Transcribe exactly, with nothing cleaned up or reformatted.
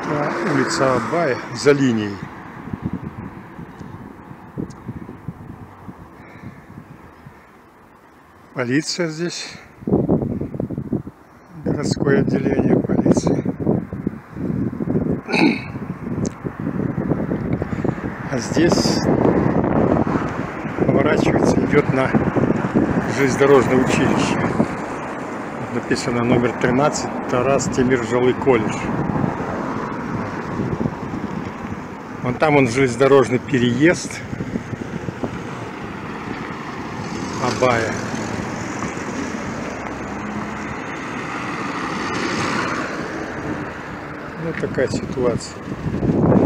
Это улица Абая за линией. Полиция здесь. Городское отделение полиции. А здесь поворачивается, идет на железнодорожное училище. Написано номер тринадцать, Тарас Тимиржалы колледж. Вон там он железнодорожный переезд Абая. Вот такая ситуация.